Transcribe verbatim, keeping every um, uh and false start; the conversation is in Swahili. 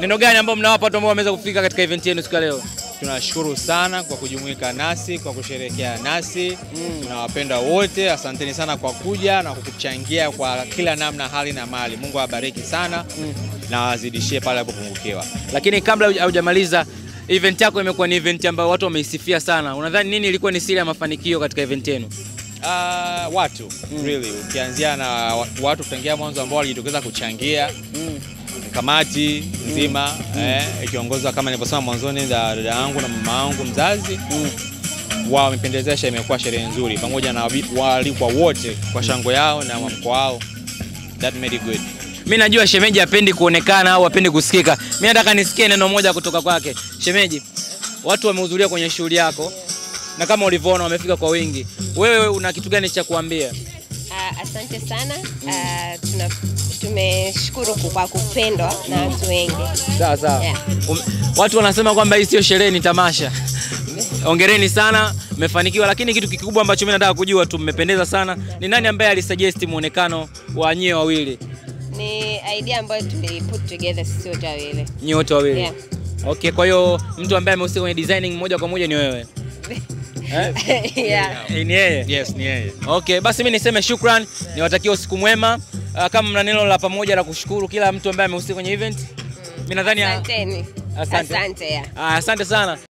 Neno gani ambao mnawapa watu ambao wameweza kufika katika event yenu siku leo? Tunashukuru sana kwa kujumuika nasi, kwa kusherehekea nasi. Mm. Tunawapenda wote. Asanteni sana kwa kuja na kukuchangia kwa kila namna, hali na mali. Mungu awabariki sana. Mm. Na wazidishie pale alipopungukiwa. Lakini kabla hujamaliza, event yako imekuwa ni event ambayo watu wameisifia sana. Unadhani nini ilikuwa ni siri ya mafanikio katika event yenu? Uh, watu mm. really ukianzia na watu kutangia mwanzo ambao walijitokeza kuchangia. Mm. Kamati nzima mm. eh ikiongozwa kama nilivyosema mwanzoni dada yangu na mama yangu mzazi. Mm. Wao wamependezesha, imekuwa sherehe nzuri pamoja na walikuwa wote kwa shangwe yao na mwamko wao. That made it good. Mimi najua shemeji hapendi kuonekana au hapendi kusikika. Mimi nataka nisikie neno moja kutoka kwake. Shemeji, watu wamehudhuria kwenye shughuli yako na kama ulivyoona wamefika kwa wingi. Wewe una kitu gani cha kuambia? Uh, asante sana. Uh, tuna tumeshukuru kwa kupendwa na watu wengi. Sawa sawa. Yeah. Um, watu wanasema kwamba hii sio sherehe, ni tamasha. Hongereni sana, mmefanikiwa, lakini kitu kikubwa ambacho mimi nataka kujua tu, mmependeza sana. Ni nani ambaye alisuggest muonekano wa nyie wawili? Ni idea ambayo tuli put together sisi wote wawili. Nyie wote wawili. Yeah. Okay, kwa hiyo mtu ambaye amehusika kwenye designing moja kwa moja ni wewe? Eh? Yeah. Ni yeye? Yes, ni yeye. Okay, basi mimi niseme shukrani, niwatakie usiku mwema. Uh, kama mna neno la pamoja la kushukuru kila mtu ambaye amehusika kwenye event. Mm. Mimi nadhani asanteni. Asante. Asante ya. Ah, asante sana.